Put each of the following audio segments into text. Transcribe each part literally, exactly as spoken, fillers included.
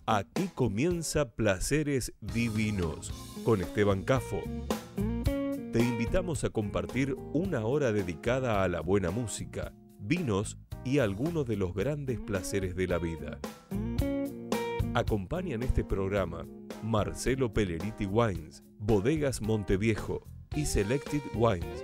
Aquí comienza Placeres Divinos con Esteban Cafo. Te invitamos a compartir una hora dedicada a la buena música, vinos y algunos de los grandes placeres de la vida. Acompañan este programa Marcelo Pelleriti Wines, Bodegas Monteviejo y Selected Wines.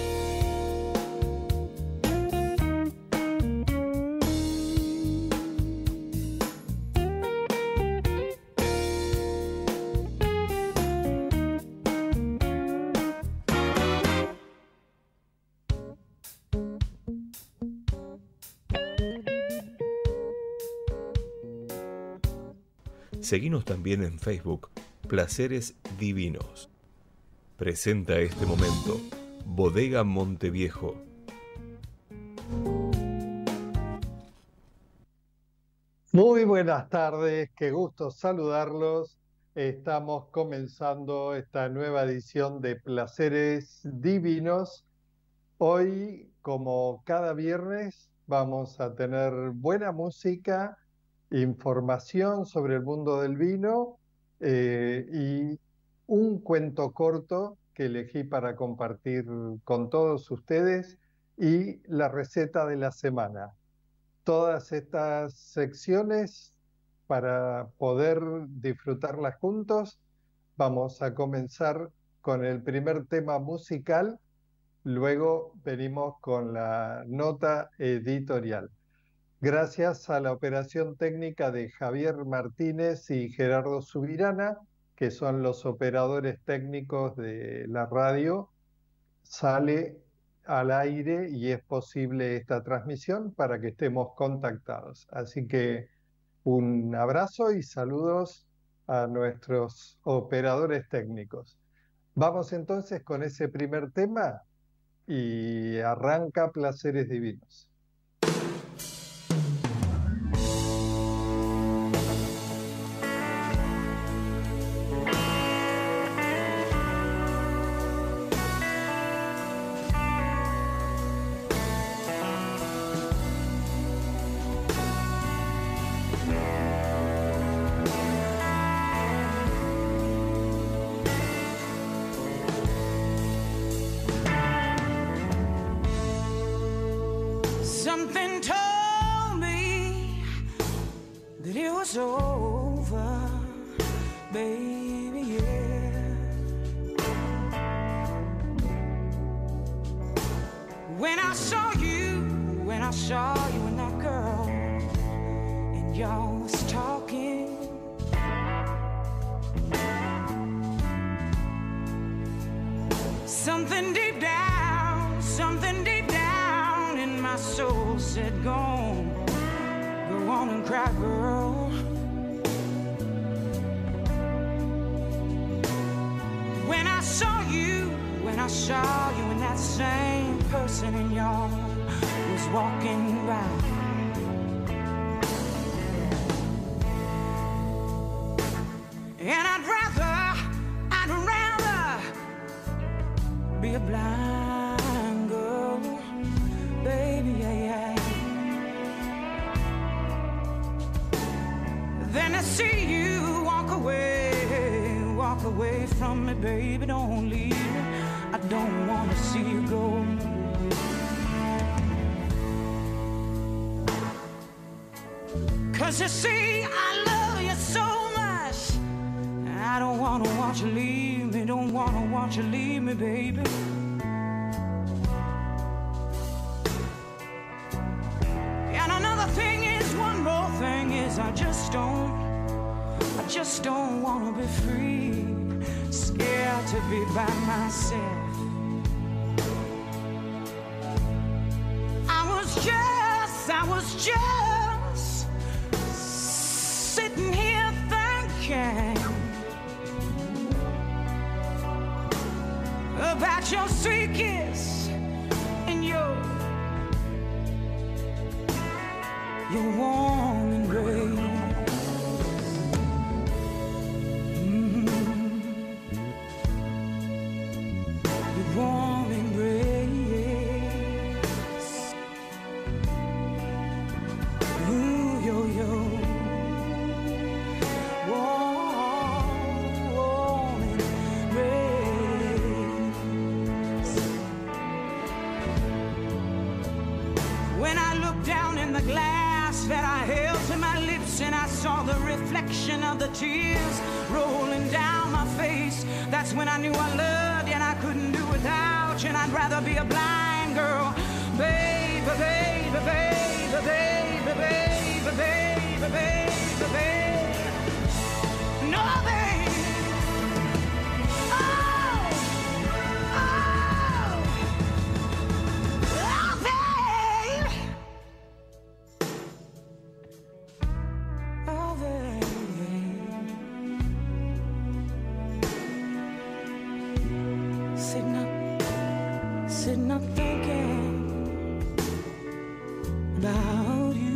Seguinos también en Facebook, Placeres Divinos. Presenta este momento, Bodega Monteviejo. Muy buenas tardes, qué gusto saludarlos. Estamos comenzando esta nueva edición de Placeres Divinos. Hoy, como cada viernes, vamos a tener buena música, información sobre el mundo del vino eh, y un cuento corto que elegí para compartir con todos ustedes y la receta de la semana. Todas estas secciones, para poder disfrutarlas juntos, vamos a comenzar con el primer tema musical, luego venimos con la nota editorial. Gracias a la operación técnica de Javier Martínez y Gerardo Subirana, que son los operadores técnicos de la radio, sale al aire y es posible esta transmisión para que estemos contactados. Así que un abrazo y saludos a nuestros operadores técnicos. Vamos entonces con ese primer tema y arranca Placeres Divinos. Over, baby, yeah. When I saw you, when I saw you and that girl, and y'all was talking, something deep down, something deep down in my soul said, go on, go on and cry, girl. When I saw you, when I saw you and that same person in y'all was walking by. And I'd rather, I'd rather be a blind girl, baby, yeah, yeah, than to see you walk away. Walk away from me, baby, don't leave me. I don't wanna see you go. Cause you see, I love you so much. I don't wanna watch you leave me, don't wanna watch you leave me, baby. And another thing is, one more thing is, I just don't I just don't wanna be free, scared to be by myself. I was just, I was just sitting here thinking about your sweet kiss and your, your warm embrace. Warm embrace. Ooh, yo, yo. that I held to my lips, and I saw the reflection of the tears rolling down my face. That's when I knew I loved you and I couldn't do without you, and I'd rather be a blind girl. Baby, baby, baby, baby, baby, baby, baby, baby. No, baby. Oh, oh, oh, baby. Oh, baby. Sitting up, sitting up thinking about you.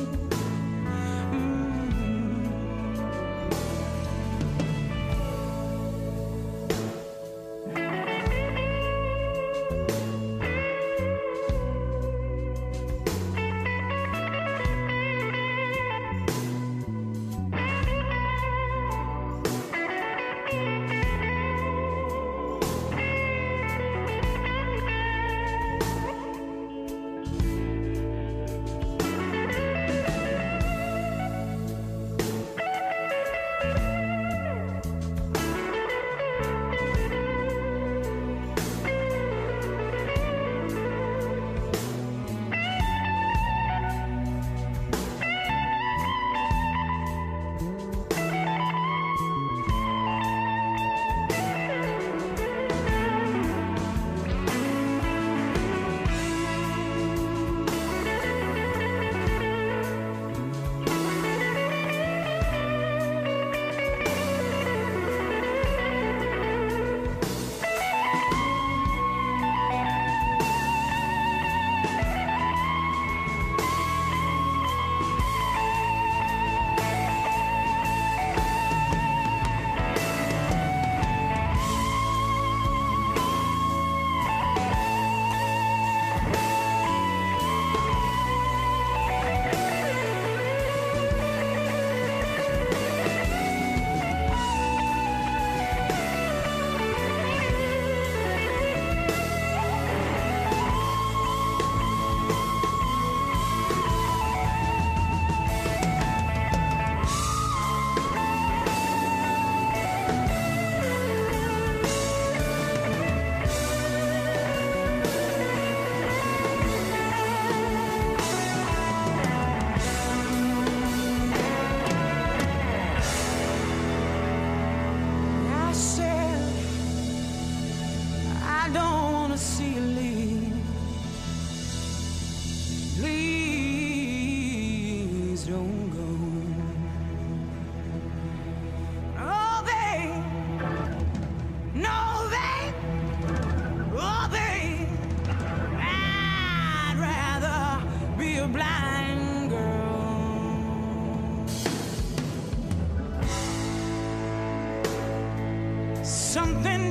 Something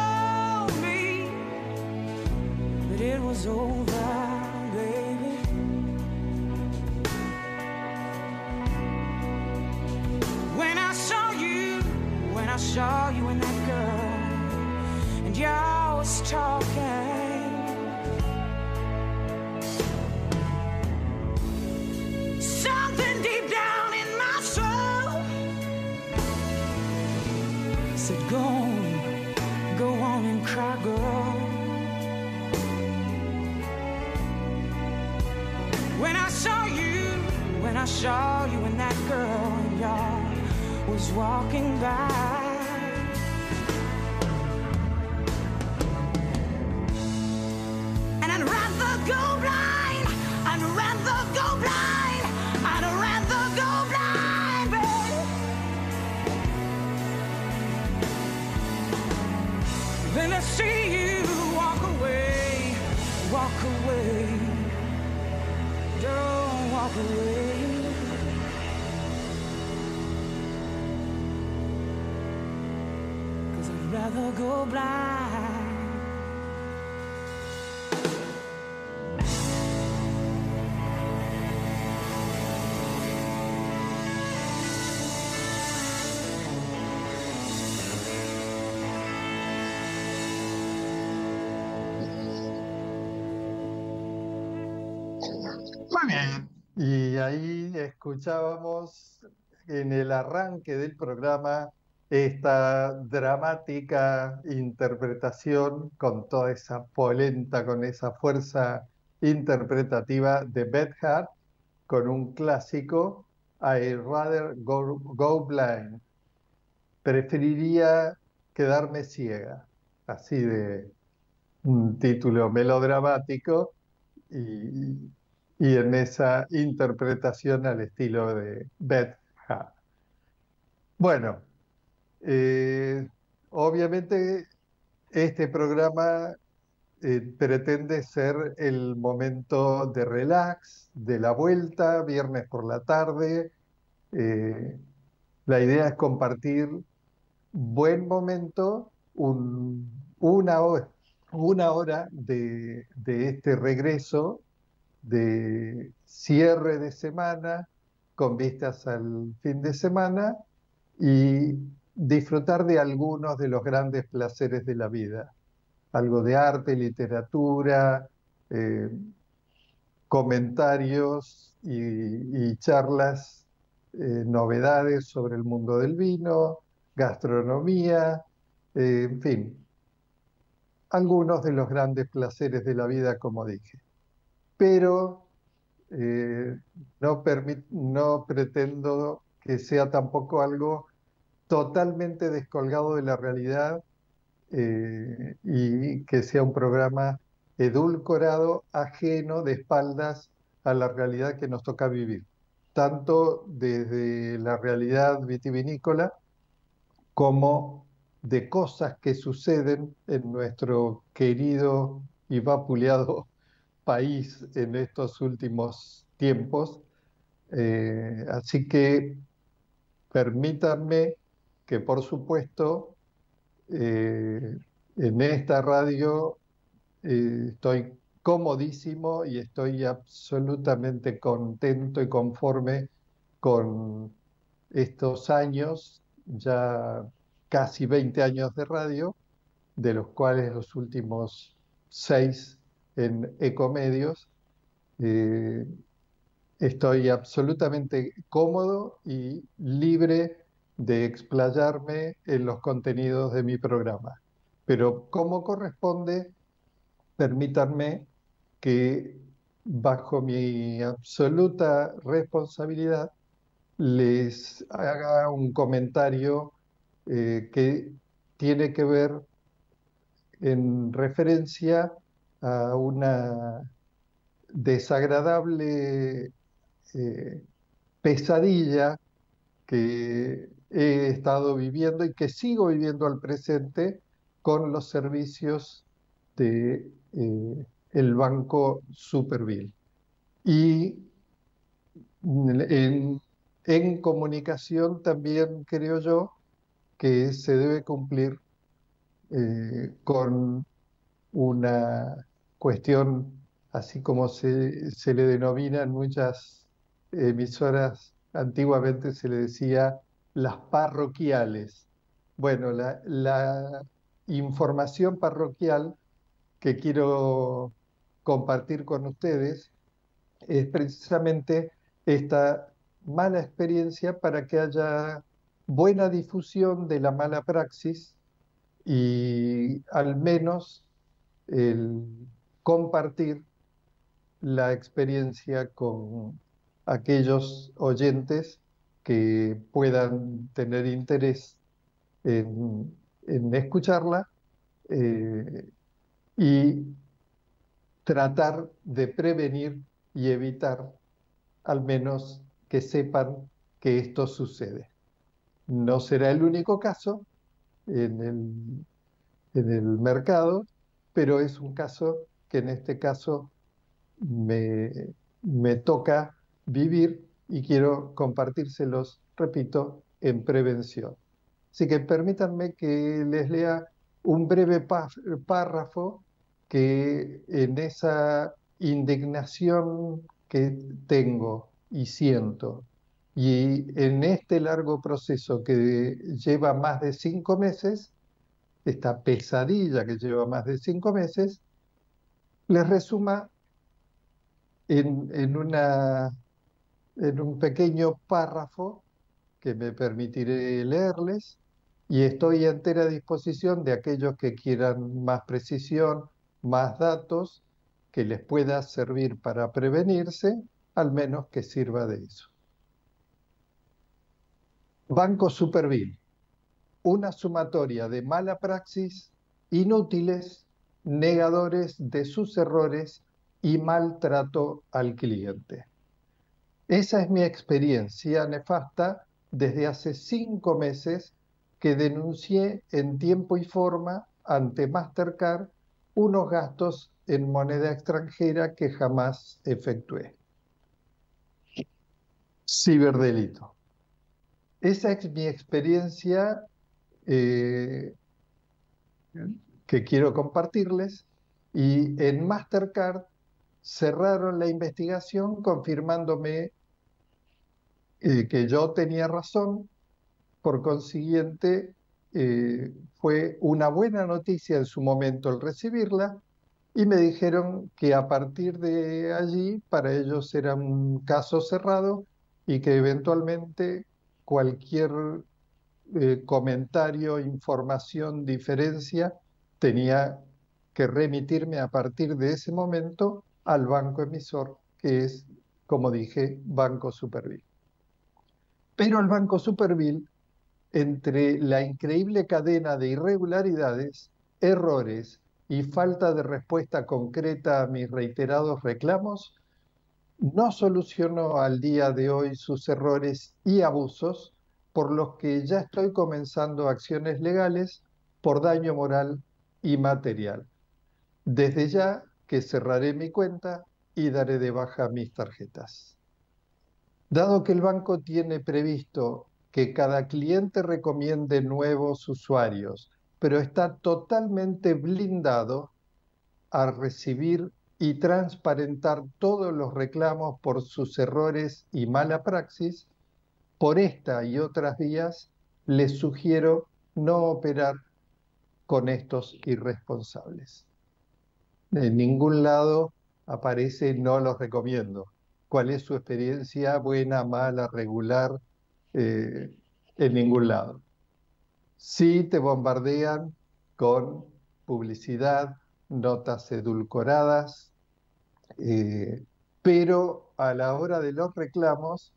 told me that it was over, baby. When I saw you, when I saw you and that girl, and y'all was talking, something deep down in my soul said, go on. Go on and cry, girl. When I saw you, when I saw you and that girl, and y'all was walking by, and I'd rather go blind, I'd rather go blind, I'd rather go blind, babe, then I see you walk away, walk away, don't walk away, 'cause I'd rather go blind. Muy bien, Y ahí escuchábamos en el arranque del programa esta dramática interpretación con toda esa polenta, con esa fuerza interpretativa de Beth Hart, con un clásico, I Rather Go, Go Blind. Preferiría quedarme ciega, así de un título melodramático y, y en esa interpretación al estilo de Beth Hart. Bueno, eh, obviamente este programa eh, pretende ser el momento de relax, de la vuelta, viernes por la tarde. Eh, la idea es compartir buen momento, un- una hora, una hora de, de este regreso, de cierre de semana, con vistas al fin de semana y disfrutar de algunos de los grandes placeres de la vida. Algo de arte, literatura, eh, comentarios y, y charlas, eh, novedades sobre el mundo del vino, gastronomía, eh, en fin, algunos de los grandes placeres de la vida, como dije. Pero eh, no, permit- no pretendo que sea tampoco algo totalmente descolgado de la realidad, eh, y que sea un programa edulcorado, ajeno, de espaldas a la realidad que nos toca vivir, tanto desde la realidad vitivinícola como de cosas que suceden en nuestro querido y vapuleado país en estos últimos tiempos. Eh, así que permítanme que, por supuesto, eh, en esta radio eh, estoy comodísimo y estoy absolutamente contento y conforme con estos años, ya casi veinte años de radio, de los cuales los últimos seis en Ecomedios. Eh, Estoy absolutamente cómodo y libre de explayarme en los contenidos de mi programa. Pero como corresponde, permítanme que, bajo mi absoluta responsabilidad, les haga un comentario eh, que tiene que ver en referencia a una desagradable eh, pesadilla que he estado viviendo y que sigo viviendo al presente con los servicios de eh, el Banco Superville. Y en, en comunicación también creo yo que se debe cumplir eh, con una cuestión, así como se, se le denomina en muchas emisoras, antiguamente se le decía las parroquiales. Bueno, la, la información parroquial que quiero compartir con ustedes es precisamente esta mala experiencia para que haya buena difusión de la mala praxis y al menos el compartir la experiencia con aquellos oyentes que puedan tener interés en, en escucharla, eh, y tratar de prevenir y evitar al menos que sepan que esto sucede. No será el único caso en el, en el mercado, pero es un caso que en este caso me, me toca vivir y quiero compartírselos, repito, en prevención. Así que permítanme que les lea un breve párrafo que, en esa indignación que tengo y siento, y en este largo proceso que lleva más de cinco meses, esta pesadilla que lleva más de cinco meses, les resuma en, en una en un pequeño párrafo que me permitiré leerles, y estoy a entera disposición de aquellos que quieran más precisión, más datos, que les pueda servir para prevenirse, al menos que sirva de eso. Banco Superville, una sumatoria de mala praxis, inútiles, negadores de sus errores y maltrato al cliente. Esa es mi experiencia nefasta desde hace cinco meses que denuncié en tiempo y forma ante Mastercard unos gastos en moneda extranjera que jamás efectué. Ciberdelito. Esa es mi experiencia eh, que quiero compartirles, y en Mastercard cerraron la investigación confirmándome eh, que yo tenía razón. Por consiguiente, eh, fue una buena noticia en su momento el recibirla, y me dijeron que a partir de allí para ellos era un caso cerrado y que eventualmente cualquier eh, comentario, información, diferencia tenía que remitirme a partir de ese momento al banco emisor, que es, como dije, Banco Superville. Pero el Banco Superville, entre la increíble cadena de irregularidades, errores y falta de respuesta concreta a mis reiterados reclamos, no solucionó al día de hoy sus errores y abusos, por los que ya estoy comenzando acciones legales por daño moral y material. Desde ya que cerraré mi cuenta y daré de baja mis tarjetas. Dado que el banco tiene previsto que cada cliente recomiende nuevos usuarios, pero está totalmente blindado a recibir y transparentar todos los reclamos por sus errores y mala praxis, por esta y otras vías les sugiero no operar con estos irresponsables. En ningún lado aparece no los recomiendo. ¿Cuál es su experiencia? ¿Buena, mala, regular? Eh, en ningún lado. Sí te bombardean con publicidad, notas edulcoradas, eh, pero a la hora de los reclamos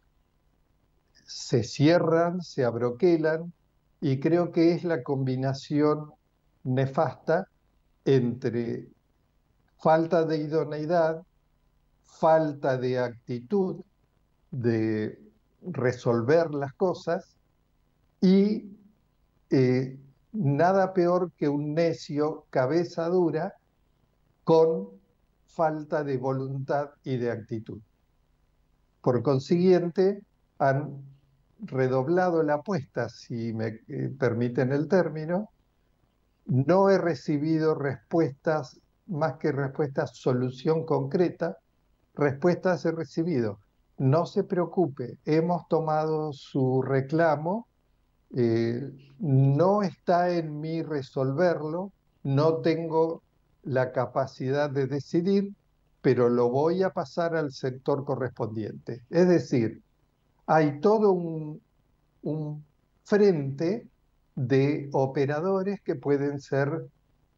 se cierran, se abroquelan, y creo que es la combinación nefasta entre falta de idoneidad, falta de actitud de resolver las cosas, y eh, nada peor que un necio cabeza dura con falta de voluntad y de actitud. Por consiguiente, han redoblado la apuesta, si me eh, permiten el término. No he recibido respuestas, más que respuestas, solución concreta. Respuestas he recibido: no se preocupe, hemos tomado su reclamo, eh, no está en mí resolverlo, no tengo la capacidad de decidir, pero lo voy a pasar al sector correspondiente. Es decir, hay todo un, un frente de operadores que pueden ser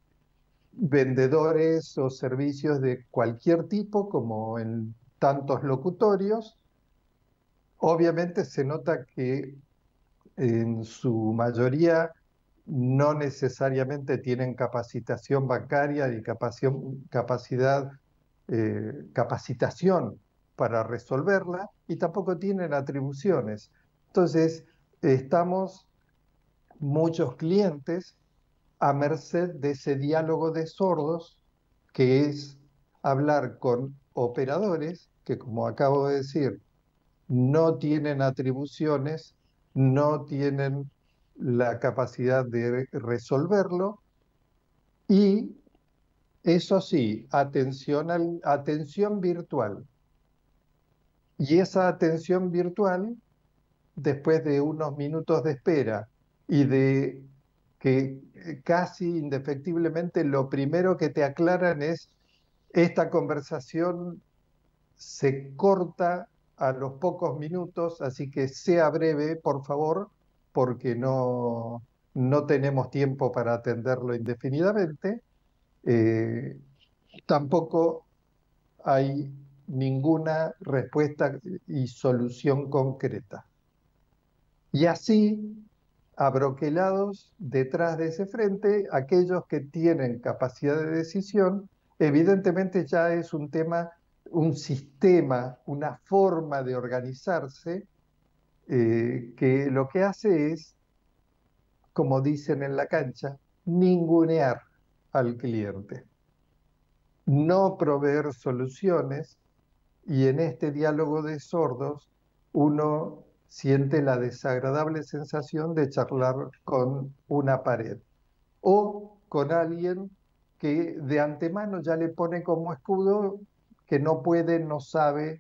vendedores o servicios de cualquier tipo, como en tantos locutorios. Obviamente se nota que en su mayoría no necesariamente tienen capacitación bancaria ni capacidad, eh, capacitación para resolverla, y tampoco tienen atribuciones. Entonces, estamos muchos clientes a merced de ese diálogo de sordos, que es hablar con operadores que, como acabo de decir, no tienen atribuciones, no tienen la capacidad de resolverlo, y eso sí, atención, al, atención virtual. Y esa atención virtual, después de unos minutos de espera y de que casi indefectiblemente lo primero que te aclaran es: esta conversación se corta a los pocos minutos, así que sea breve, por favor, porque no, no tenemos tiempo para atenderlo indefinidamente. Eh, tampoco hay ninguna respuesta y solución concreta. Y así, abroquelados detrás de ese frente, aquellos que tienen capacidad de decisión, evidentemente ya es un tema, un sistema, una forma de organizarse, eh, que lo que hace es, como dicen en la cancha, ningunear al cliente, no proveer soluciones, y en este diálogo de sordos uno siente la desagradable sensación de charlar con una pared o con alguien que de antemano ya le pone como escudo que no puede, no sabe,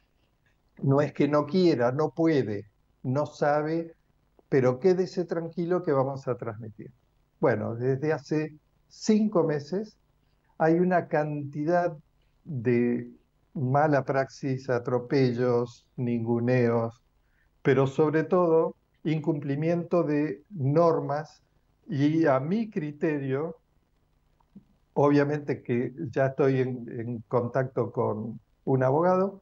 no es que no quiera, no puede, no sabe, pero quédese tranquilo que vamos a transmitir. Bueno, desde hace cinco meses hay una cantidad de mala praxis, atropellos, ninguneos, pero sobre todo incumplimiento de normas, y a mi criterio, obviamente que ya estoy en, en contacto con un abogado,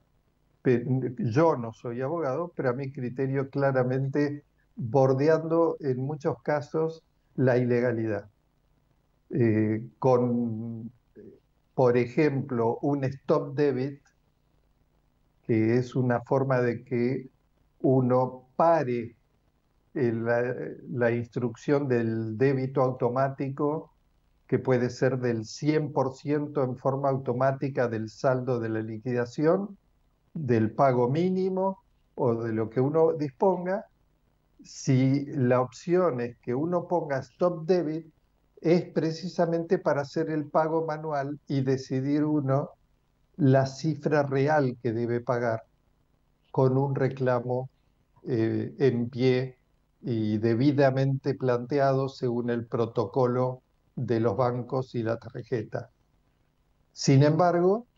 yo no soy abogado, pero a mi criterio claramente bordeando en muchos casos la ilegalidad. Eh, con, por ejemplo, un stop debit, que es una forma de que uno pare eh, la, la instrucción del débito automático, que puede ser del cien por ciento en forma automática del saldo de la liquidación, del pago mínimo o de lo que uno disponga. Si la opción es que uno ponga stop debit, es precisamente para hacer el pago manual y decidir uno la cifra real que debe pagar con un reclamo eh, en pie y debidamente planteado según el protocolo de los bancos y la tarjeta. Sin embargo,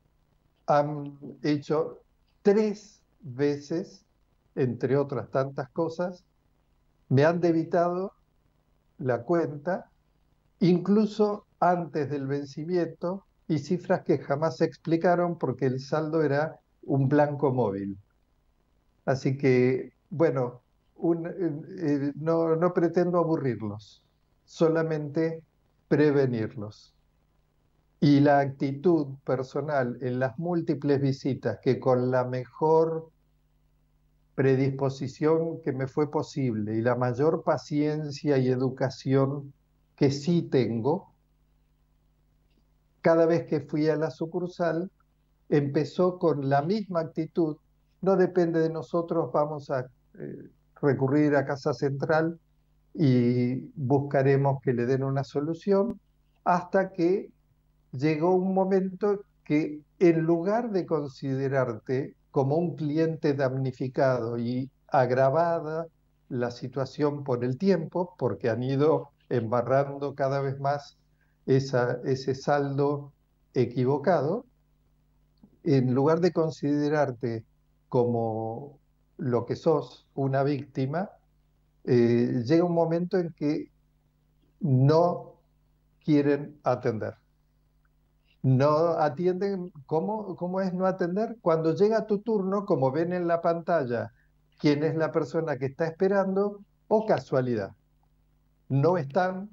han hecho tres veces, entre otras tantas cosas, me han debitado la cuenta, incluso antes del vencimiento, y cifras que jamás se explicaron porque el saldo era un blanco móvil. Así que, bueno, un, eh, eh, no, no pretendo aburrirlos, solamente prevenirlos. Y la actitud personal en las múltiples visitas, que con la mejor predisposición que me fue posible y la mayor paciencia y educación que sí tengo, cada vez que fui a la sucursal, empezó con la misma actitud. No depende de nosotros, vamos a eh, recurrir a Casa Central y buscaremos que le den una solución, hasta que llegó un momento que, en lugar de considerarte como un cliente damnificado y agravada la situación por el tiempo, porque han ido embarrando cada vez más esa, ese saldo equivocado, en lugar de considerarte como lo que sos, una víctima, eh, llega un momento en que no quieren atender. No atienden. ¿Cómo, cómo es no atender? Cuando llega tu turno, como ven en la pantalla quién es la persona que está esperando, o casualidad, no están,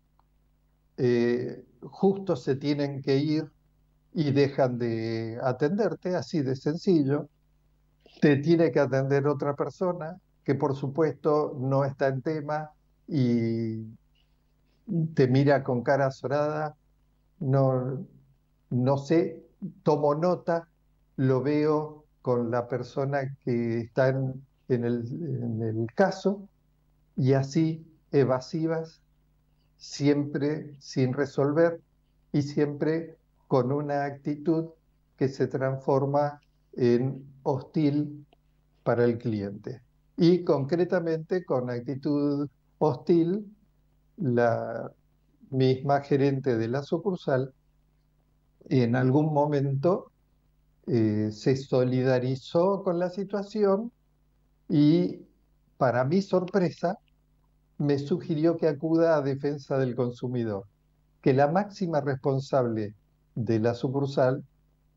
eh, justo se tienen que ir y dejan de atenderte, así de sencillo. Te tiene que atender otra persona que por supuesto no está en tema y te mira con cara azorada. No, no sé, tomo nota, lo veo con la persona que está en, en el, en el caso, y así evasivas, siempre sin resolver y siempre con una actitud que se transforma en hostil para el cliente. Y concretamente, con actitud hostil, la misma gerente de la sucursal en algún momento eh, se solidarizó con la situación y, para mi sorpresa, me sugirió que acuda a defensa del consumidor, que la máxima responsable de la sucursal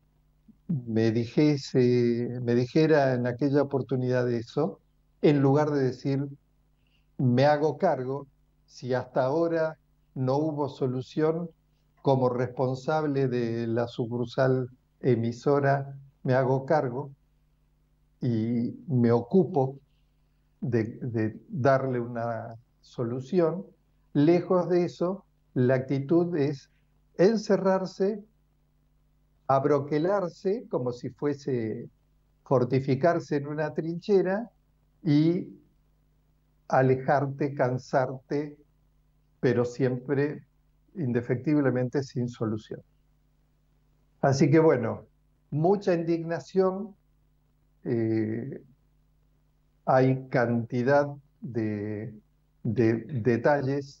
me dijese, me dijera en aquella oportunidad eso, en lugar de decir, me hago cargo, si hasta ahora no hubo solución, como responsable de la sucursal emisora, me hago cargo y me ocupo de, de darle una solución. Lejos de eso, la actitud es encerrarse, abroquelarse, como si fuese fortificarse en una trinchera y alejarte, cansarte, pero siempre, indefectiblemente, sin solución. Así que bueno, mucha indignación, eh, hay cantidad de, de detalles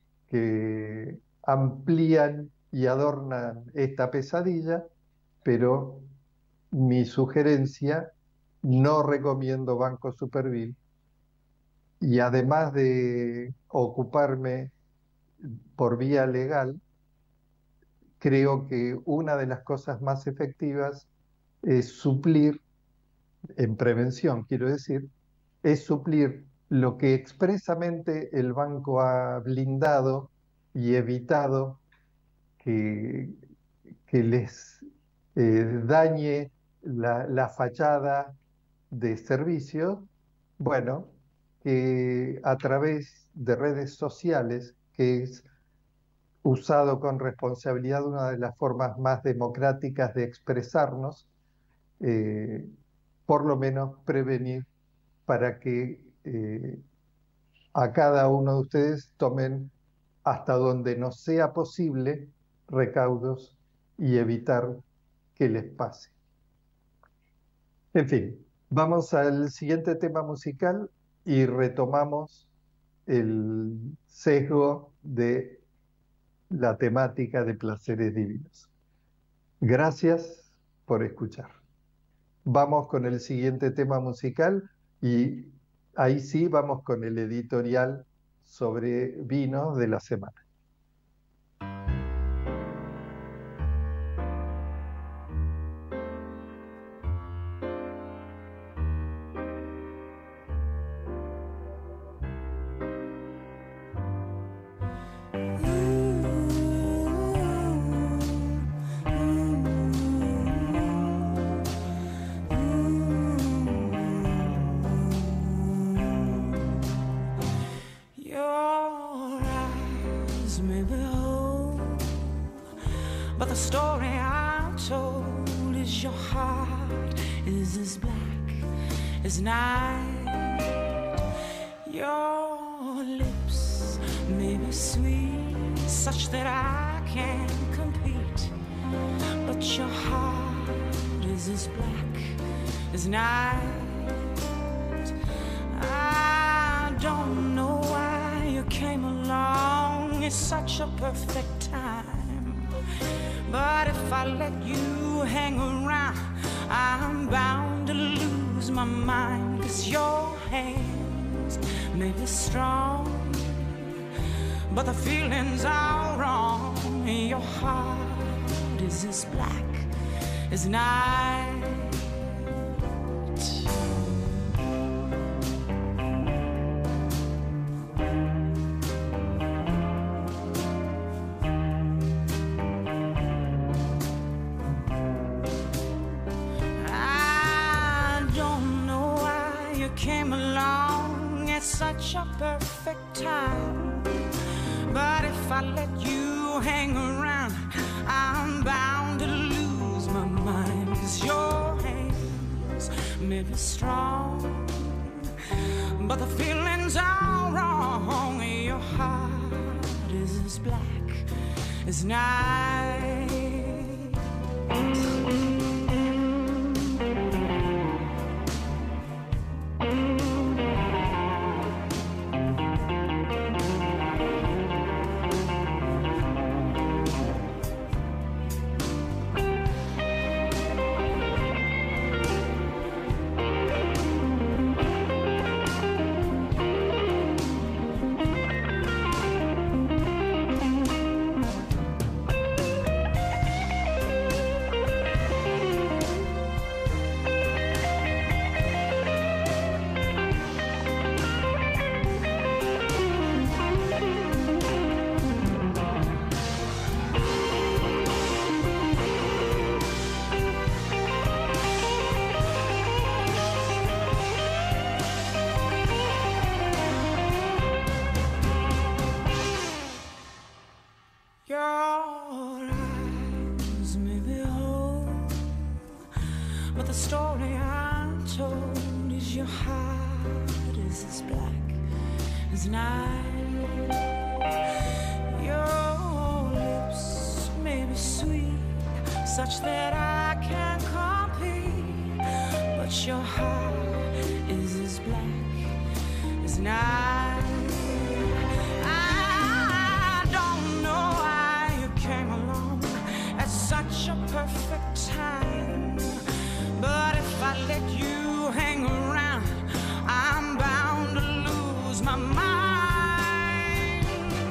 que amplían y adornan esta pesadilla, pero mi sugerencia, no recomiendo Banco Superville, y además de ocuparme por vía legal, creo que una de las cosas más efectivas es suplir, en prevención quiero decir, es suplir lo que expresamente el banco ha blindado y evitado que, que les eh, dañe la, la fachada de servicios. Bueno, que a través de redes sociales, que es usado con responsabilidad, una de las formas más democráticas de expresarnos, eh, por lo menos prevenir para que eh, a cada uno de ustedes tomen, hasta donde nos sea posible, recaudos y evitar que les pase. En fin, vamos al siguiente tema musical y retomamos el sesgo de la temática de placeres divinos. Gracias por escuchar. Vamos con el siguiente tema musical y ahí sí vamos con el editorial sobre vinos de la semana. But the feelings are wrong. Your heart is as black as night. I don't know why you came along at such a perfect time. But if I let you hang around, I'm bound to lose my mind. 'Cause your hands may be strong, but the feelings are wrong. Your heart is as black as night. but the story I'm told is your heart is as black as night. Your lips may be sweet, such that I can't compete, but your heart is as black as night. I don't know why you came along at such a perfect time, but if I let you hang around, I'm bound to lose my mind.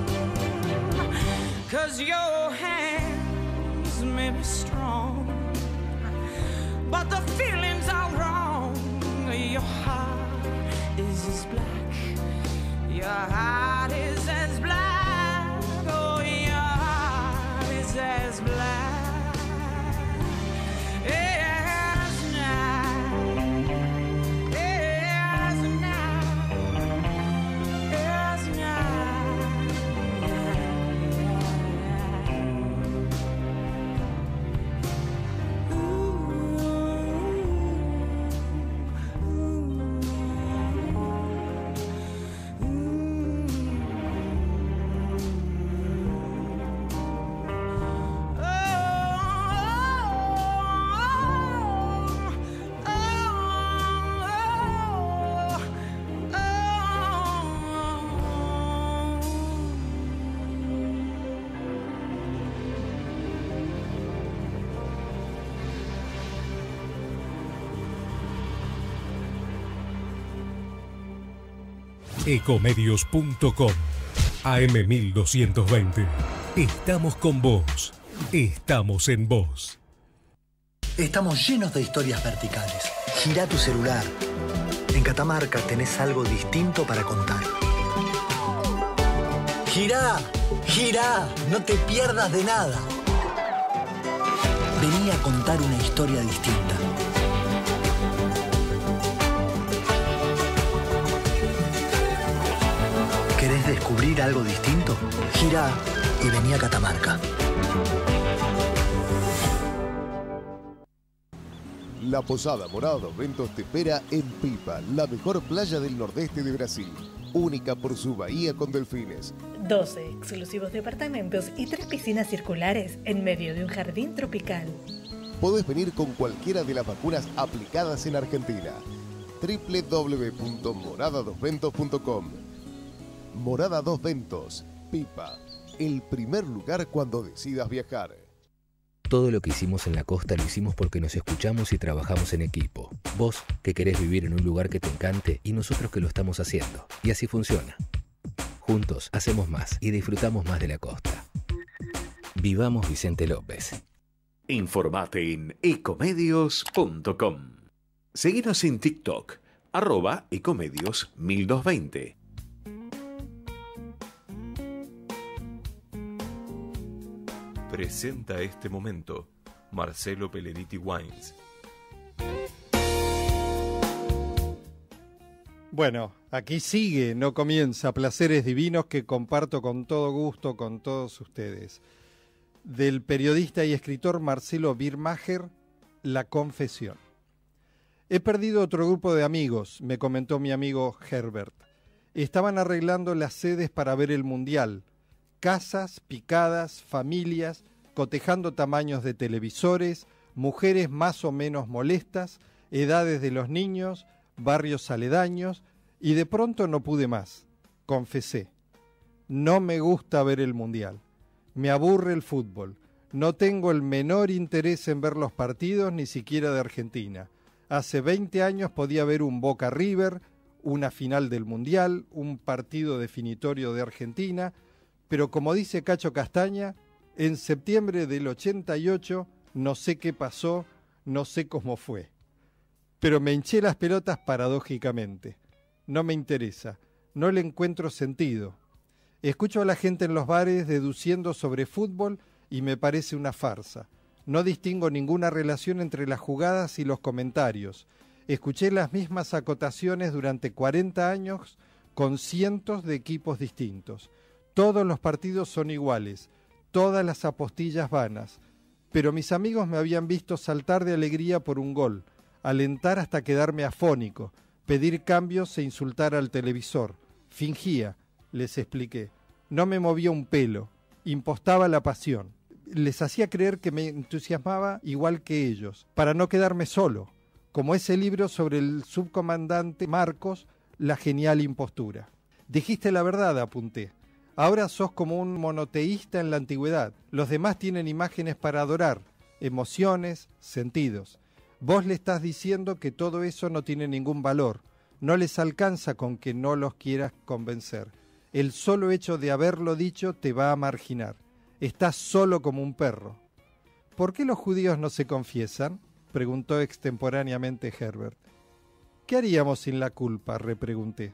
'Cause your hands may be strong, but the feelings are wrong. Your heart is as black, your heart is as black, oh, your heart is as black as night, as night, as night. Ecomedios punto com A M mil doscientos veinte. Estamos con vos. Estamos en vos. Estamos llenos de historias verticales. Girá tu celular. En Catamarca tenés algo distinto para contar. Girá, girá, no te pierdas de nada. Vení a contar una historia distinta. ¿Querés descubrir algo distinto? Girá y vení a Catamarca. La Posada Morada dos Ventos te espera en Pipa, la mejor playa del nordeste de Brasil. Única por su bahía con delfines. doce exclusivos departamentos y tres piscinas circulares en medio de un jardín tropical. Podés venir con cualquiera de las vacunas aplicadas en Argentina. doble u doble u doble u punto morada dos ventos punto com. Morada dos Ventos, Pipa, el primer lugar cuando decidas viajar. Todo lo que hicimos en la costa lo hicimos porque nos escuchamos y trabajamos en equipo. Vos, que querés vivir en un lugar que te encante, y nosotros que lo estamos haciendo. Y así funciona. Juntos hacemos más y disfrutamos más de la costa. Vivamos Vicente López. Informate en ecomedios punto com. Seguinos en TikTok, arroba ecomedios mil doscientos veinte. Presenta este momento Marcelo Pelleriti Wines. Bueno, aquí sigue, no comienza, Placeres Divinos que comparto con todo gusto con todos ustedes. Del periodista y escritor Marcelo Birmacher, La Confesión. He perdido otro grupo de amigos, me comentó mi amigo Herbert. Estaban arreglando las sedes para ver el Mundial. Casas, picadas, familias, cotejando tamaños de televisores, mujeres más o menos molestas, edades de los niños, barrios aledaños, y de pronto no pude más. Confesé. No me gusta ver el Mundial. Me aburre el fútbol. No tengo el menor interés en ver los partidos, ni siquiera de Argentina. Hace veinte años podía ver un Boca River, una final del Mundial, un partido definitorio de Argentina, pero como dice Cacho Castaña, en septiembre del ochenta y ocho no sé qué pasó, no sé cómo fue. Pero me hinché las pelotas paradójicamente. No me interesa, no le encuentro sentido. Escucho a la gente en los bares deduciendo sobre fútbol y me parece una farsa. No distingo ninguna relación entre las jugadas y los comentarios. Escuché las mismas acotaciones durante cuarenta años con cientos de equipos distintos. Todos los partidos son iguales, todas las apostillas vanas, pero mis amigos me habían visto saltar de alegría por un gol, alentar hasta quedarme afónico, pedir cambios e insultar al televisor. Fingía, les expliqué. No me movía un pelo, impostaba la pasión. Les hacía creer que me entusiasmaba igual que ellos, para no quedarme solo, como ese libro sobre el subcomandante Marcos, La genial impostura. Dijiste la verdad, apunté. Ahora sos como un monoteísta en la antigüedad. Los demás tienen imágenes para adorar, emociones, sentidos. Vos le estás diciendo que todo eso no tiene ningún valor. No les alcanza con que no los quieras convencer. El solo hecho de haberlo dicho te va a marginar. Estás solo como un perro. ¿Por qué los judíos no se confiesan?, preguntó extemporáneamente Herbert. ¿Qué haríamos sin la culpa?, repregunté.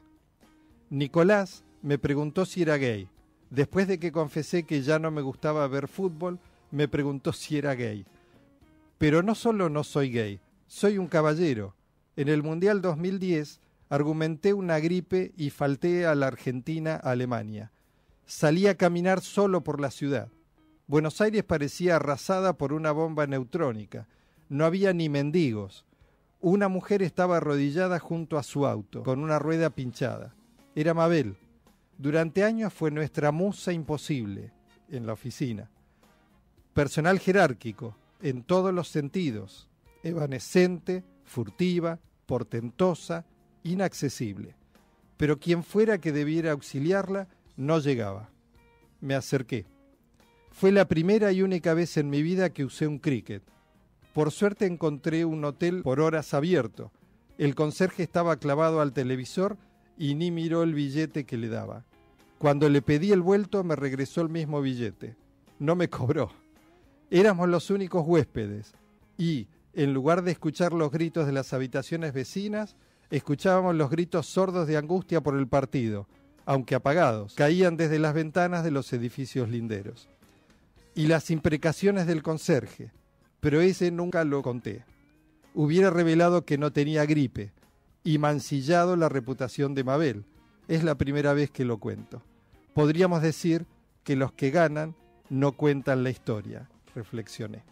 Nicolás me preguntó si era gay. Después de que confesé que ya no me gustaba ver fútbol, me preguntó si era gay. Pero no solo no soy gay, soy un caballero. En el Mundial dos mil diez argumenté una gripe y falté a la Argentina-Alemania. Salí a caminar solo por la ciudad. Buenos Aires parecía arrasada por una bomba neutrónica. No había ni mendigos. Una mujer estaba arrodillada junto a su auto, con una rueda pinchada. Era Mabel. Durante años fue nuestra musa imposible en la oficina. Personal jerárquico, en todos los sentidos. Evanescente, furtiva, portentosa, inaccesible. Pero quien fuera que debiera auxiliarla, no llegaba. Me acerqué. Fue la primera y única vez en mi vida que usé un cricket. Por suerte encontré un hotel por horas abierto. El conserje estaba clavado al televisor y ni miró el billete que le daba. Cuando le pedí el vuelto me regresó el mismo billete. No me cobró. Éramos los únicos huéspedes y, en lugar de escuchar los gritos de las habitaciones vecinas, escuchábamos los gritos sordos de angustia por el partido, aunque apagados, caían desde las ventanas de los edificios linderos. Y las imprecaciones del conserje, pero ese nunca lo conté. Hubiera revelado que no tenía gripe y mancillado la reputación de Mabel. Es la primera vez que lo cuento. Podríamos decir que los que ganan no cuentan la historia, reflexioné.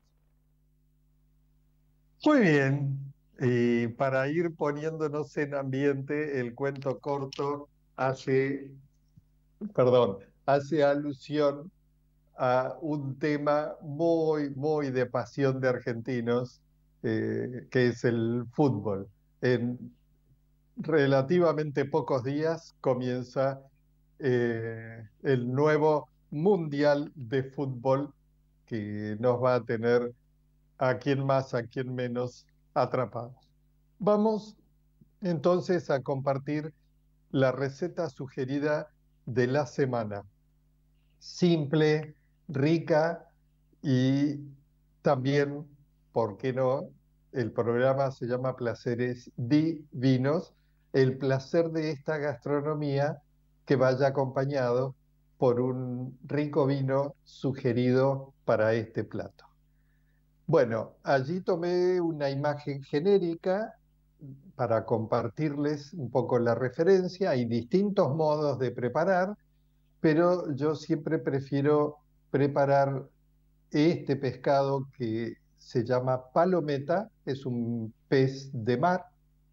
Muy bien, y para ir poniéndonos en ambiente, el cuento corto hace, perdón, hace alusión a un tema muy, muy de pasión de argentinos, eh, que es el fútbol. En relativamente pocos días comienza eh, el nuevo Mundial de Fútbol que nos va a tener a quien más, a quien menos atrapados. Vamos entonces a compartir la receta sugerida de la semana. Simple, rica y también, ¿por qué no? El programa se llama Placeres Divinos, el placer de esta gastronomía que vaya acompañado por un rico vino sugerido para este plato. Bueno, allí tomé una imagen genérica para compartirles un poco la referencia. Hay distintos modos de preparar, pero yo siempre prefiero preparar este pescado que se llama palometa, es un pez de mar,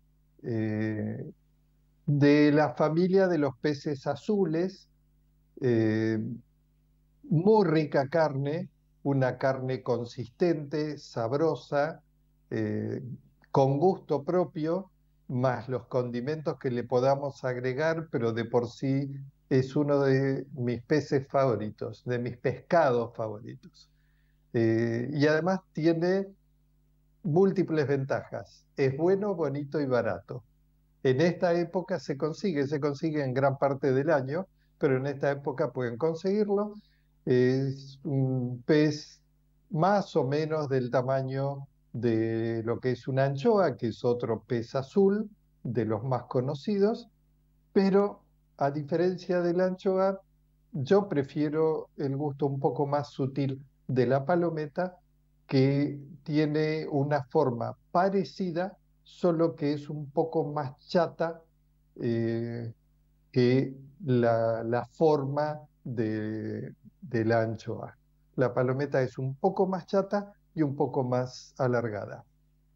eh, de la familia de los peces azules, eh, muy rica carne, una carne consistente, sabrosa, eh, con gusto propio, más los condimentos que le podamos agregar, pero de por sí es uno de mis peces favoritos, de mis pescados favoritos. Eh, y además tiene múltiples ventajas. Es bueno, bonito y barato. En esta época se consigue, se consigue en gran parte del año, pero en esta época pueden conseguirlo. Es un pez más o menos del tamaño de lo que es una anchoa, que es otro pez azul, de los más conocidos, pero a diferencia de la anchoa, yo prefiero el gusto un poco más sutil de la palometa, que tiene una forma parecida, solo que es un poco más chata eh, que la, la forma de, de la anchoa. La palometa es un poco más chata y un poco más alargada.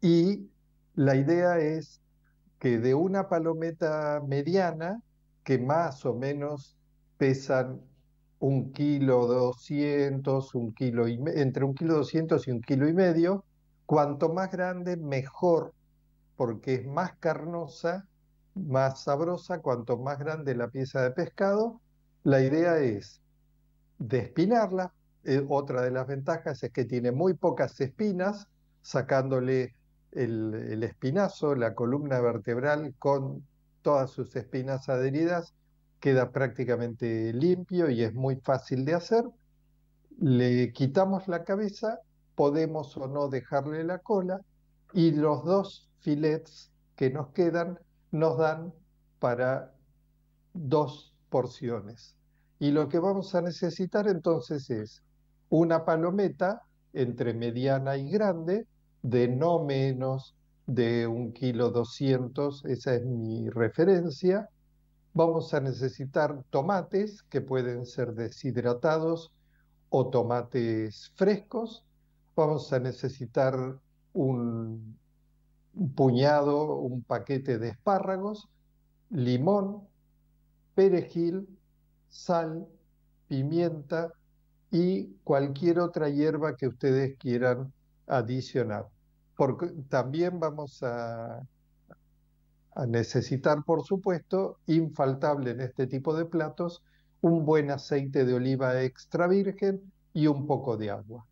Y la idea es que de una palometa mediana, que más o menos pesan un kilo doscientos, un kilo y me- entre un kilo doscientos y un kilo y medio, cuanto más grande, mejor, porque es más carnosa, más sabrosa, cuanto más grande la pieza de pescado. La idea es despinarla. Eh, otra de las ventajas es que tiene muy pocas espinas, sacándole el, el espinazo, la columna vertebral con todas sus espinas adheridas, queda prácticamente limpio y es muy fácil de hacer. Le quitamos la cabeza, podemos o no dejarle la cola, y los dos filets que nos quedan nos dan para dos porciones. Y lo que vamos a necesitar entonces es una palometa entre mediana y grande, de no menos de un kilo doscientos, esa es mi referencia. Vamos a necesitar tomates que pueden ser deshidratados o tomates frescos. Vamos a necesitar un, un puñado, un paquete de espárragos, limón, perejil, sal, pimienta y cualquier otra hierba que ustedes quieran adicionar. Porque también vamos a, a necesitar, por supuesto, infaltable en este tipo de platos, un buen aceite de oliva extra virgen y un poco de agua.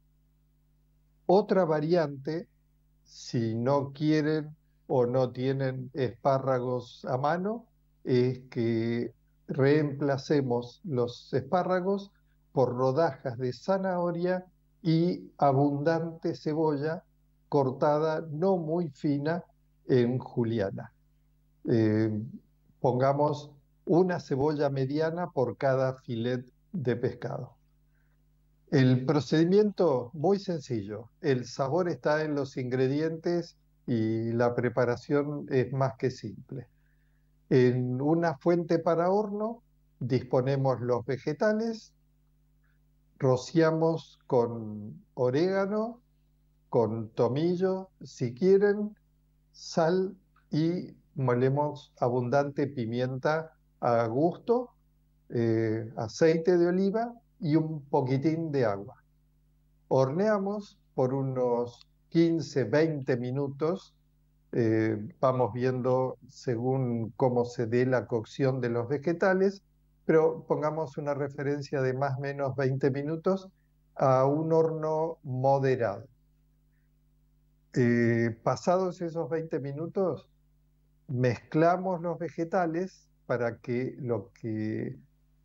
Otra variante, si no quieren o no tienen espárragos a mano, es que reemplacemos los espárragos por rodajas de zanahoria y abundante cebolla cortada no muy fina en juliana. Eh, pongamos una cebolla mediana por cada filet de pescado. El procedimiento muy sencillo. El sabor está en los ingredientes y la preparación es más que simple. En una fuente para horno disponemos los vegetales, rociamos con orégano, con tomillo, si quieren, sal y molemos abundante pimienta a gusto, eh, aceite de oliva y un poquitín de agua. Horneamos por unos quince, veinte minutos, eh, vamos viendo según cómo se dé la cocción de los vegetales, pero pongamos una referencia de más o menos veinte minutos a un horno moderado. Eh, pasados esos veinte minutos, mezclamos los vegetales para que lo que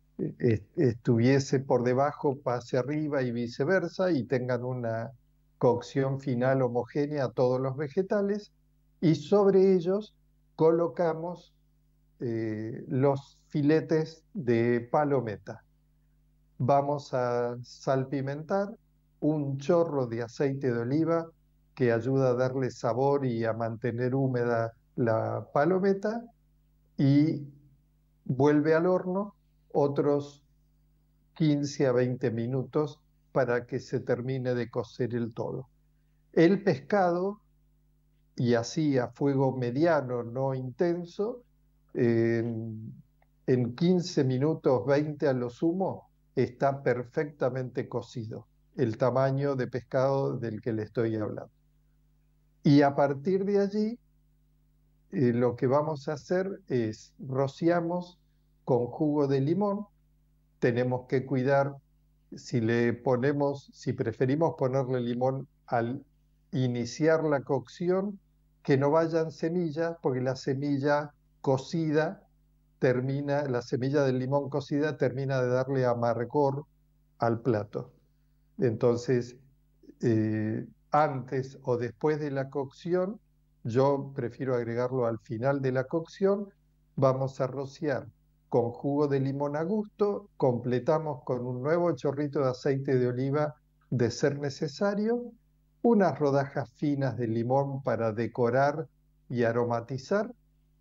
estuviese por debajo pase arriba y viceversa y tengan una cocción final homogénea a todos los vegetales, y sobre ellos colocamos eh, los filetes de palometa. Vamos a salpimentar un chorro de aceite de oliva que ayuda a darle sabor y a mantener húmeda la palometa, y vuelve al horno otros quince a veinte minutos para que se termine de cocer el todo. El pescado, y así a fuego mediano, no intenso, en, en quince minutos, veinte a lo sumo, está perfectamente cocido, el tamaño de pescado del que le estoy hablando. Y a partir de allí, eh, lo que vamos a hacer es rociamos con jugo de limón. Tenemos que cuidar si le ponemos, si preferimos ponerle limón al iniciar la cocción, que no vayan semillas, porque la semilla cocida termina, la semilla del limón cocida termina de darle amargor al plato. Entonces, eh, antes o después de la cocción, yo prefiero agregarlo al final de la cocción, vamos a rociar con jugo de limón a gusto, completamos con un nuevo chorrito de aceite de oliva de ser necesario, unas rodajas finas de limón para decorar y aromatizar,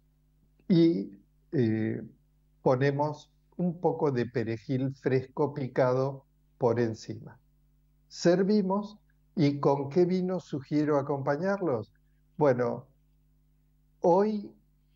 y eh, ponemos un poco de perejil fresco picado por encima. Servimos. ¿Y con qué vino sugiero acompañarlos? Bueno, hoy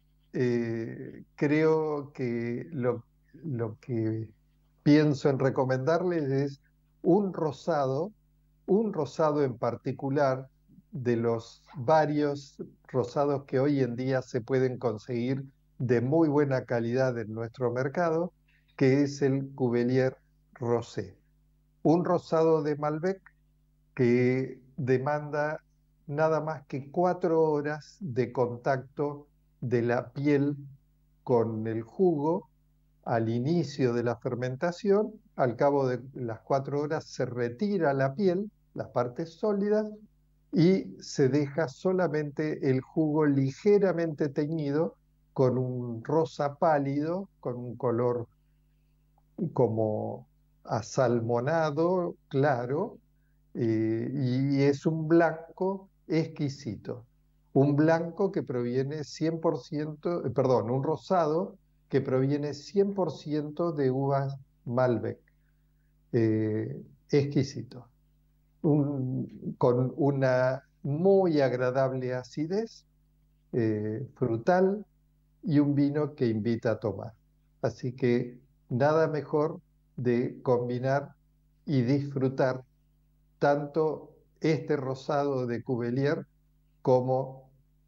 eh, creo que lo, lo que pienso en recomendarles es un rosado, un rosado en particular de los varios rosados que hoy en día se pueden conseguir de muy buena calidad en nuestro mercado, que es el Cuvelier Rosé. Un rosado de Malbec que demanda nada más que cuatro horas de contacto de la piel con el jugo al inicio de la fermentación. Al cabo de las cuatro horas se retira la piel, las partes sólidas, y se deja solamente el jugo ligeramente teñido con un rosa pálido, con un color como asalmonado, claro, eh, y es un blanco exquisito. Un blanco que proviene cien por ciento, eh, perdón, un rosado que proviene cien por ciento de uvas Malbec. Eh, exquisito. Un, con una muy agradable acidez eh, frutal y un vino que invita a tomar. Así que nada mejor de combinar y disfrutar tanto este rosado de Cuvelier como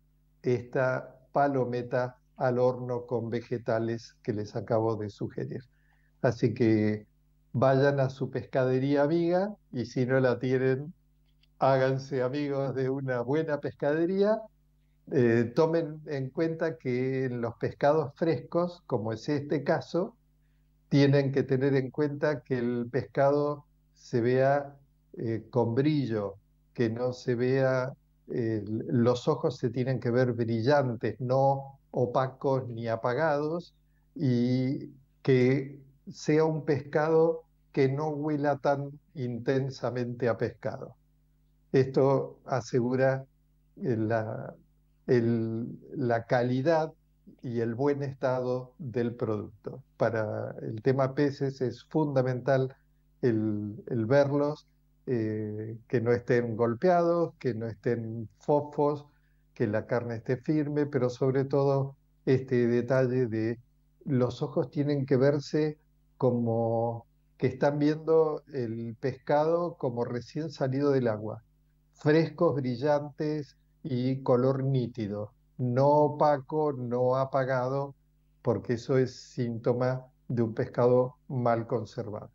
esta palometa al horno con vegetales que les acabo de sugerir. Así que vayan a su pescadería amiga y si no la tienen, háganse amigos de una buena pescadería. Eh, tomen en cuenta que en los pescados frescos, como es este caso, tienen que tener en cuenta que el pescado se vea eh, con brillo, que no se vea, eh, los ojos se tienen que ver brillantes, no opacos ni apagados, y que sea un pescado que no huela tan intensamente a pescado. Esto asegura la, el, la calidad y el buen estado del producto. Para el tema peces es fundamental el, el verlos, eh, que no estén golpeados, que no estén fofos, que la carne esté firme, pero sobre todo este detalle de los ojos tienen que verse como que están viendo el pescado como recién salido del agua, frescos, brillantes y color nítido, no opaco, no apagado, porque eso es síntoma de un pescado mal conservado.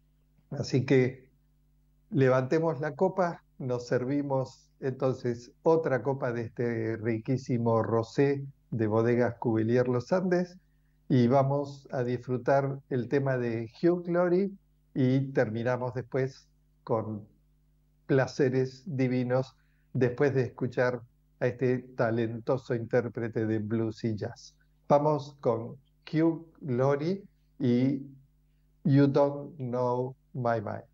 Así que levantemos la copa, nos servimos entonces otra copa de este riquísimo rosé de Bodegas Cuvelier Los Andes y vamos a disfrutar el tema de Hugh Laurie y terminamos después con placeres divinos después de escuchar a este talentoso intérprete de blues y jazz. Vamos con Hugh Laurie y You Don't Know My Mind.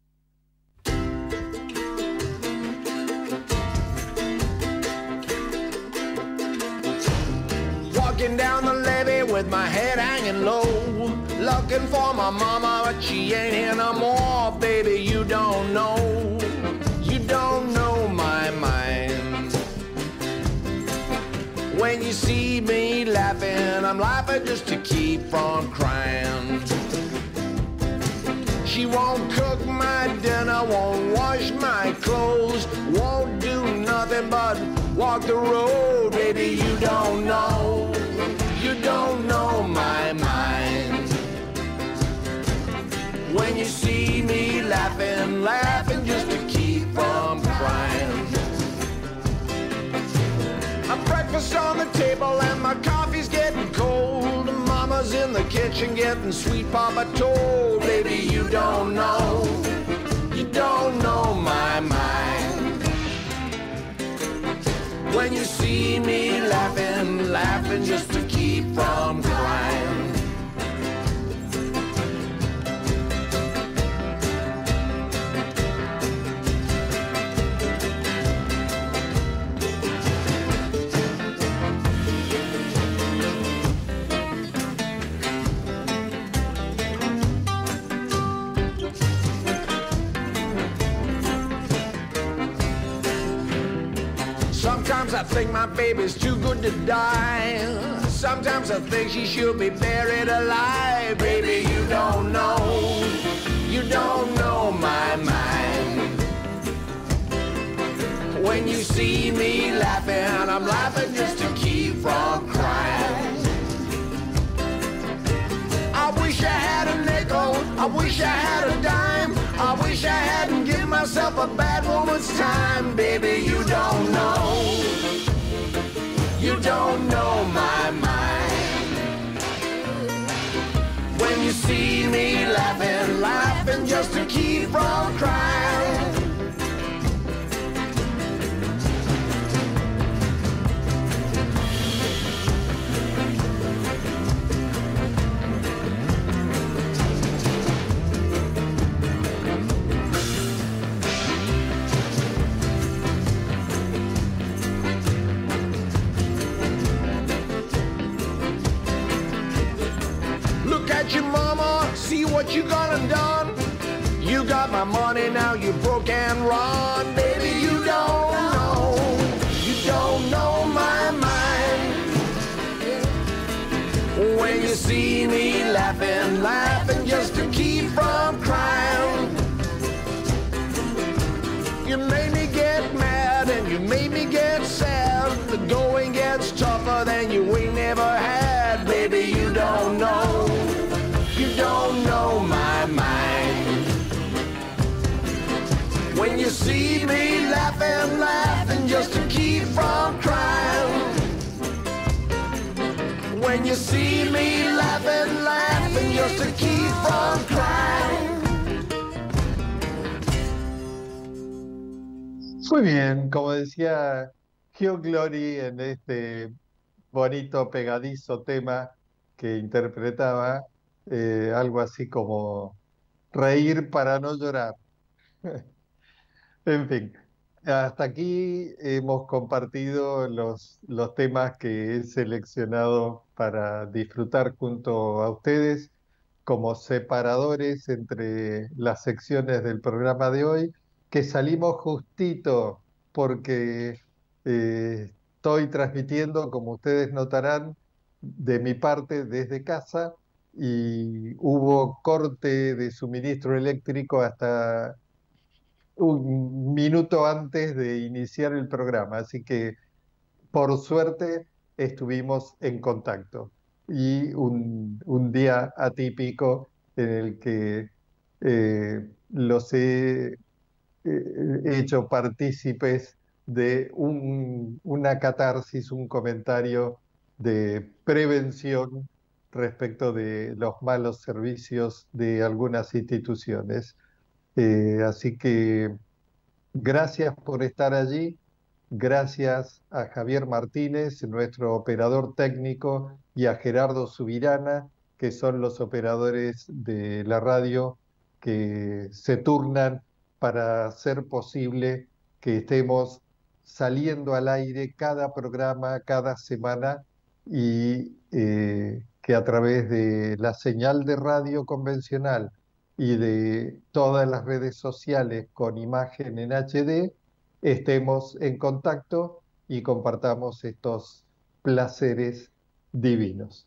Walking down the levee with my head hanging low, looking for my mama, but she ain't here no more. Baby, you don't know, you don't know my mind. When you see me laughing, I'm laughing just to keep from crying. She won't cook my dinner, won't wash my clothes, won't do nothing but walk the road. Baby, you don't know, you don't know my mind. When you see me laughing, laughing just to keep from crying. My breakfast on the table and my coffee's getting cold. Mama's in the kitchen getting sweet Papa told. Baby, you don't know, you don't know my mind. When you see me laughing, laughing just to keep from crying. Sometimes I I think my baby's too good to die. Sometimes I think she should be buried alive. Baby, you don't know, you don't know my mind. When you see me laughing, I'm laughing just to keep from crying. I wish I had a nickel, I wish I had a dime, I wish I hadn't given myself a bad woman's time. Baby, you don't know, you don't know my mind. When you see me laughing, laughing just to keep from crying. Your mama, see what you gone and done. You got my money, now you broke and run. Baby, you don't know, you don't know my mind. When you see me laughing, laughing just to keep from crying. You made me get mad and you made me get sad. The going gets tougher than you ain't never had. Baby, you don't know, you don't know my mind. When you see me laughing, laughing just to keep from crying. When you see me laughing, laughing just to keep from crying. Muy bien, como decía Hugh Glory en este bonito pegadizo tema que interpretaba, Eh, algo así como reír para no llorar. En fin, hasta aquí hemos compartido los, los temas que he seleccionado para disfrutar junto a ustedes como separadores entre las secciones del programa de hoy, que salimos justito porque eh, estoy transmitiendo, como ustedes notarán, de mi parte desde casa, y hubo corte de suministro eléctrico hasta un minuto antes de iniciar el programa, así que por suerte estuvimos en contacto. Y un, un día atípico en el que eh, los he eh, hecho partícipes de un, una catarsis, un comentario de prevención respecto de los malos servicios de algunas instituciones. Eh, así que gracias por estar allí, gracias a Javier Martínez, nuestro operador técnico, y a Gerardo Subirana, que son los operadores de la radio que se turnan para hacer posible que estemos saliendo al aire cada programa, cada semana, y eh, que a través de la señal de radio convencional y de todas las redes sociales con imagen en H D, estemos en contacto y compartamos estos placeres divinos.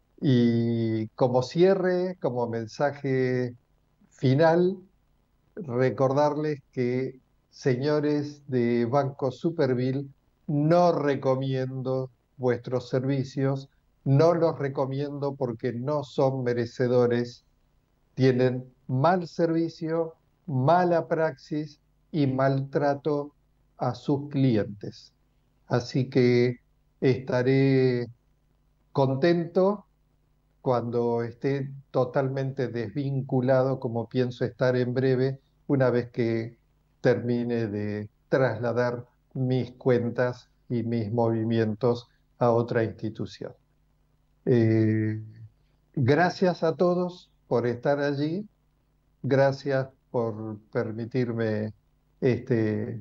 Y como cierre, como mensaje final, recordarles que, señores de Banco Superville, no recomiendo vuestros servicios, no los recomiendo porque no son merecedores, tienen mal servicio, mala praxis y maltrato a sus clientes. Así que estaré contento cuando esté totalmente desvinculado, como pienso estar en breve, una vez que termine de trasladar mis cuentas y mis movimientos a otra institución. Eh, gracias a todos por estar allí, gracias por permitirme este,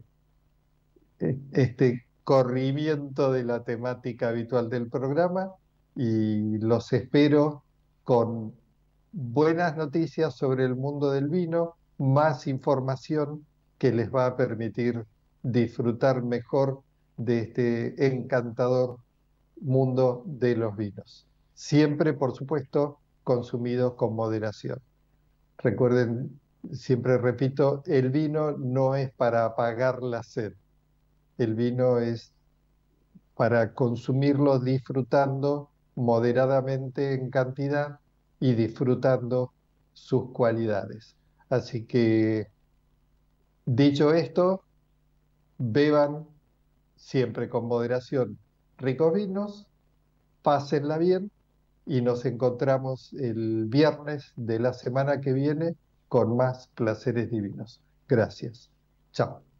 este corrimiento de la temática habitual del programa, y los espero con buenas noticias sobre el mundo del vino, más información que les va a permitir disfrutar mejor de este encantador mundo de los vinos. Siempre, por supuesto, consumidos con moderación. Recuerden, siempre repito, el vino no es para apagar la sed. El vino es para consumirlo disfrutando moderadamente en cantidad y disfrutando sus cualidades. Así que, dicho esto, beban siempre con moderación ricos vinos, pásenla bien y nos encontramos el viernes de la semana que viene con más placeres divinos. Gracias. Chao.